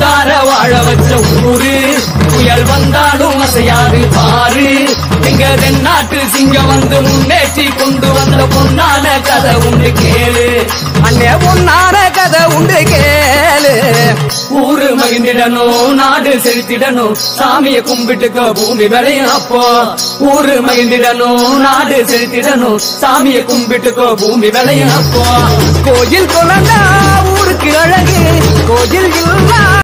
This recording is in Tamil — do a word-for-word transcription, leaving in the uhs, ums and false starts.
முத்தார வாழ வச்ச ஊரு புயல் வந்தாலும் அசையாது பாரு எங்க தென்னாட்டு சிங்கம் வந்து முன்னேற்றி கொண்டு வந்த பொன்னான கதை உண்டு கேளு அண்ணே பொன்னான கதை உண்டு கேளு ஊரு மகிழ்ந்திடணும் நாடு செலுத்திடணும் சாமிய கும்பிட்டுக்க பூமி விளையும் அப்போ ஊரு மகிழ்ந்திடணும் நாடு செலுத்திடணும் சாமிய கும்பிட்டுக்கோ பூமி விளையும் அப்போ கோயில் கொலண்டா ஊருக்கு அழகு கோயில் இல்லா